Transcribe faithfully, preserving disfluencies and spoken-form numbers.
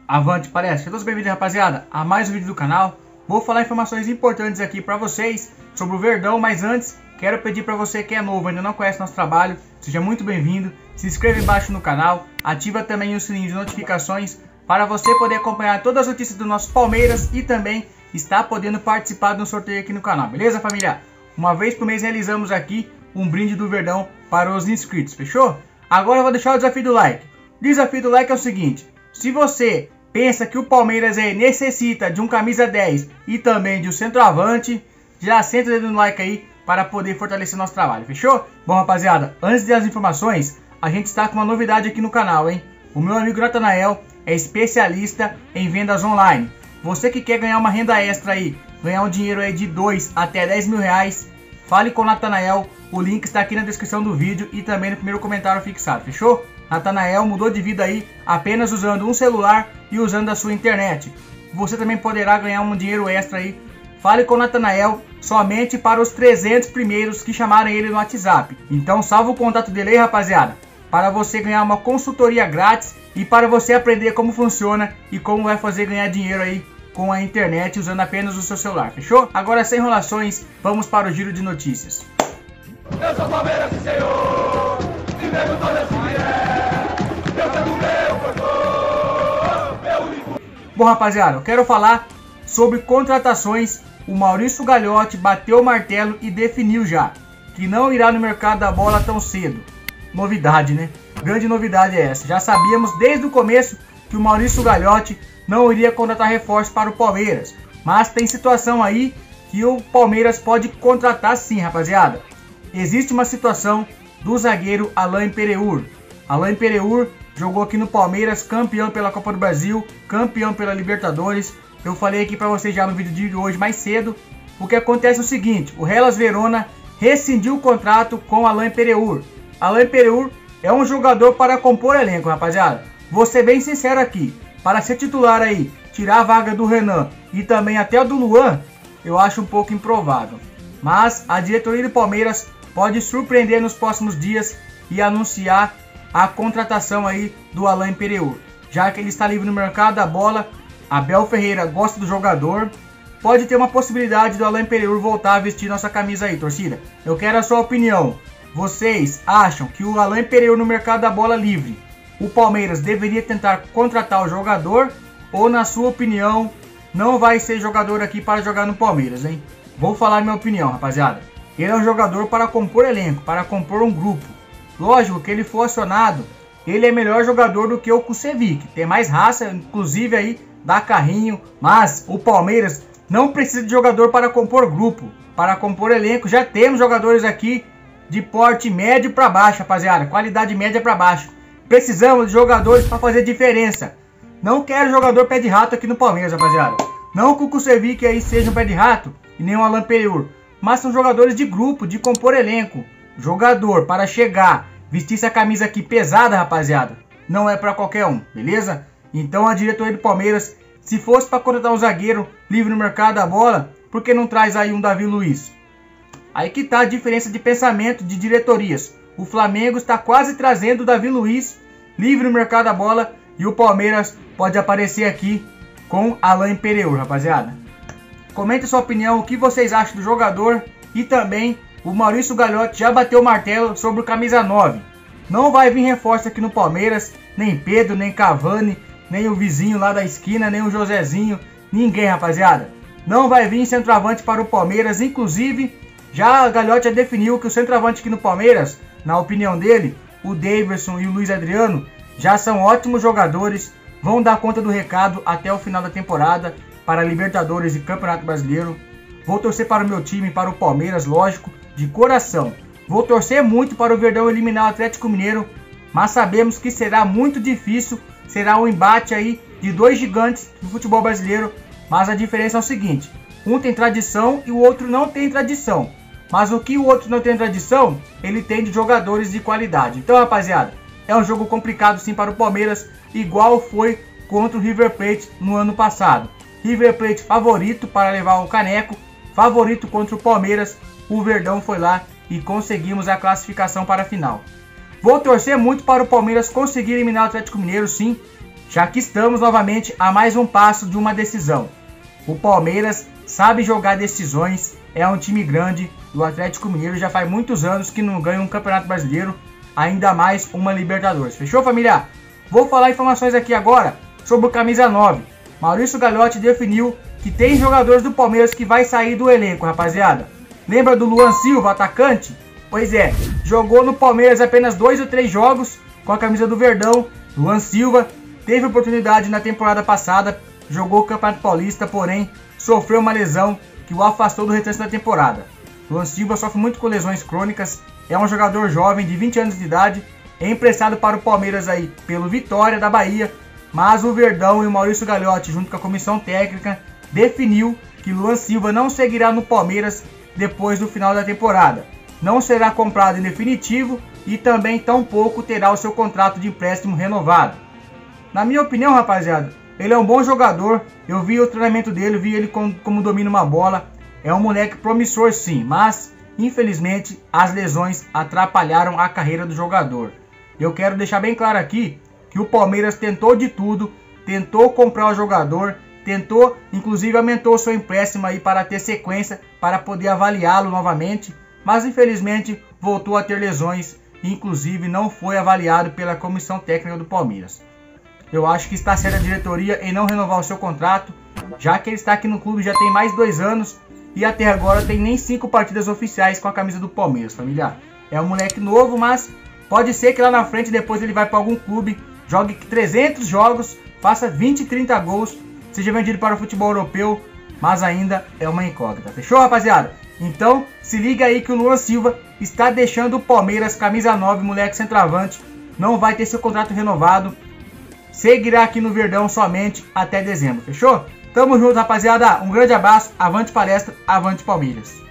Avante palestra, sejam todos bem-vindos, rapaziada, a mais um vídeo do canal. Vou falar informações importantes aqui para vocês sobre o Verdão, mas antes quero pedir para você que é novo, ainda não conhece nosso trabalho, seja muito bem-vindo, se inscreva embaixo no canal, ativa também o sininho de notificações para você poder acompanhar todas as notícias do nosso Palmeiras e também estar podendo participar do sorteio aqui no canal, beleza, família? Uma vez por mês realizamos aqui um brinde do Verdão para os inscritos, fechou? Agora eu vou deixar o desafio do like. O desafio do like é o seguinte: se você pensa que o Palmeiras aí necessita de um camisa dez e também de um centroavante, já senta o dedo no like aí para poder fortalecer nosso trabalho, fechou? Bom, rapaziada, antes das informações, a gente está com uma novidade aqui no canal, hein? O meu amigo Natanael é especialista em vendas online. Você que quer ganhar uma renda extra aí, ganhar um dinheiro aí de dois até dez mil reais, fale com o Natanael. O link está aqui na descrição do vídeo e também no primeiro comentário fixado, fechou? Natanael mudou de vida aí apenas usando um celular e usando a sua internet. Você também poderá ganhar um dinheiro extra aí. Fale com o Natanael somente para os trezentos primeiros que chamarem ele no WhatsApp. Então salva o contato dele aí, rapaziada, para você ganhar uma consultoria grátis e para você aprender como funciona e como vai fazer ganhar dinheiro aí com a internet usando apenas o seu celular, fechou? Agora, sem enrolações, vamos para o giro de notícias. Eu sou Palmeiras, senhor, e nego toda essa mulher. Eu pego meu corpo, meu único. Bom, rapaziada, eu quero falar sobre contratações. O Maurício Gagliotti bateu o martelo e definiu já que não irá no mercado da bola tão cedo. Novidade, né? Grande novidade é essa. Já sabíamos desde o começo que o Maurício Gagliotti não iria contratar reforço para o Palmeiras. Mas tem situação aí que o Palmeiras pode contratar sim, rapaziada. Existe uma situação do zagueiro Alain Pereur. Alain Pereur jogou aqui no Palmeiras, campeão pela Copa do Brasil, campeão pela Libertadores. Eu falei aqui para vocês já no vídeo de hoje mais cedo. O que acontece é o seguinte: o Hellas Verona rescindiu o contrato com Alain Pereur. Alain Pereur é um jogador para compor elenco, rapaziada. Vou ser bem sincero aqui, para ser titular aí, tirar a vaga do Renan e também até do Luan, eu acho um pouco improvável. Mas a diretoria do Palmeiras pode surpreender nos próximos dias e anunciar a contratação aí do Alain Pereur. Já que ele está livre no mercado da bola, Abel Ferreira gosta do jogador, pode ter uma possibilidade do Alain Pereur voltar a vestir nossa camisa aí, torcida. Eu quero a sua opinião. Vocês acham que o Alain Pereur no mercado da bola livre, o Palmeiras deveria tentar contratar o jogador, ou na sua opinião não vai ser jogador aqui para jogar no Palmeiras, hein? Vou falar minha opinião, rapaziada. Ele é um jogador para compor elenco, para compor um grupo. Lógico que ele for acionado, ele é melhor jogador do que o Kusevich, tem mais raça, inclusive aí dá carrinho, mas o Palmeiras não precisa de jogador para compor grupo, para compor elenco. Já temos jogadores aqui de porte médio para baixo, rapaziada, qualidade média para baixo. Precisamos de jogadores para fazer diferença. Não quero jogador pé de rato aqui no Palmeiras, rapaziada. Não que o Kusevich aí seja um pé de rato e nem um Alain Pereur, mas são jogadores de grupo, de compor elenco. Jogador para chegar, vestir essa camisa aqui pesada, rapaziada, não é para qualquer um, beleza? Então a diretoria do Palmeiras, se fosse para contratar um zagueiro livre no mercado da bola, por que não traz aí um Davi Luiz? Aí que tá a diferença de pensamento de diretorias. O Flamengo está quase trazendo o Davi Luiz livre no mercado da bola e o Palmeiras pode aparecer aqui com Alain Pereur, rapaziada. Comente sua opinião, o que vocês acham do jogador. E também o Maurício Gagliotti já bateu o martelo sobre o camisa nove. Não vai vir reforço aqui no Palmeiras, nem Pedro, nem Cavani, nem o vizinho lá da esquina, nem o Josézinho, ninguém, rapaziada. Não vai vir centroavante para o Palmeiras, inclusive já o Gagliotti já definiu que o centroavante aqui no Palmeiras, na opinião dele, o Daverson e o Luiz Adriano já são ótimos jogadores, vão dar conta do recado até o final da temporada para Libertadores e Campeonato Brasileiro. Vou torcer para o meu time, para o Palmeiras, lógico, de coração. Vou torcer muito para o Verdão eliminar o Atlético Mineiro, mas sabemos que será muito difícil, será um embate aí de dois gigantes do futebol brasileiro, mas a diferença é o seguinte: um tem tradição e o outro não tem tradição. Mas o que o outro não tem tradição, ele tem de jogadores de qualidade. Então, rapaziada, é um jogo complicado sim para o Palmeiras, igual foi contra o River Plate no ano passado. River Plate favorito para levar o caneco, favorito contra o Palmeiras. O Verdão foi lá e conseguimos a classificação para a final. Vou torcer muito para o Palmeiras conseguir eliminar o Atlético Mineiro, sim. já que estamos novamente a mais um passo de uma decisão. O Palmeiras sabe jogar decisões, é um time grande, e o Atlético Mineiro já faz muitos anos que não ganha um Campeonato Brasileiro, ainda mais uma Libertadores. Fechou, família? Vou falar informações aqui agora sobre o camisa nove. Maurício Gagliotti definiu que tem jogadores do Palmeiras que vai sair do elenco, rapaziada. Lembra do Luan Silva, atacante? Pois é, jogou no Palmeiras apenas dois ou três jogos com a camisa do Verdão. Luan Silva teve oportunidade na temporada passada, jogou o Campeonato Paulista, porém sofreu uma lesão que o afastou do restante da temporada. Luan Silva sofre muito com lesões crônicas, é um jogador jovem de vinte anos de idade, é emprestado para o Palmeiras aí pelo Vitória da Bahia, mas o Verdão e o Maurício Gagliotti, junto com a comissão técnica, definiu que Luan Silva não seguirá no Palmeiras depois do final da temporada. Não será comprado em definitivo e também tampouco terá o seu contrato de empréstimo renovado. Na minha opinião, rapaziada, ele é um bom jogador, eu vi o treinamento dele, vi ele como, como domina uma bola, é um moleque promissor sim, mas infelizmente as lesões atrapalharam a carreira do jogador. Eu quero deixar bem claro aqui que o Palmeiras tentou de tudo, tentou comprar o jogador, tentou, inclusive aumentou seu empréstimo aí para ter sequência, para poder avaliá-lo novamente, mas infelizmente voltou a ter lesões e inclusive não foi avaliado pela comissão técnica do Palmeiras. Eu acho que está certa a diretoria em não renovar o seu contrato, já que ele está aqui no clube já tem mais de dois anos e até agora tem nem cinco partidas oficiais com a camisa do Palmeiras, família. É um moleque novo, mas pode ser que lá na frente depois ele vai para algum clube, jogue trezentos jogos, faça vinte, trinta gols, seja vendido para o futebol europeu, mas ainda é uma incógnita. Fechou, rapaziada? Então, se liga aí que o Luan Silva está deixando o Palmeiras, camisa nove, moleque centroavante, não vai ter seu contrato renovado, seguirá aqui no Verdão somente até dezembro, fechou? Tamo junto, rapaziada, um grande abraço, avante palestra, avante Palmeiras.